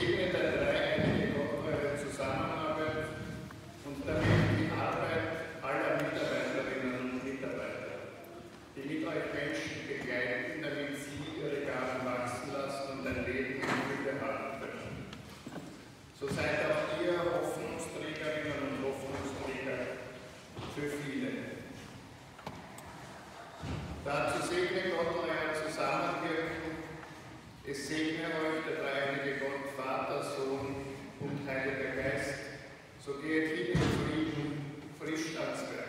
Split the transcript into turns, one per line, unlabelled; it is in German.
segne der dreieinige Gott eure Zusammenarbeit und damit die Arbeit aller Mitarbeiterinnen und Mitarbeiter, die mit euch Menschen begleiten, damit sie ihre Gaben wachsen lassen und ein Leben in Fülle haben können. So seid auch ihr Hoffnungsträgerinnen und Hoffnungsträger für viele. Dazu segne Gott euer Zusammenwirken. Es segne euch der dreieinige Gott, Vater, Sohn und Heiliger Geist. So geht hin in Frieden, frisch ans Werk.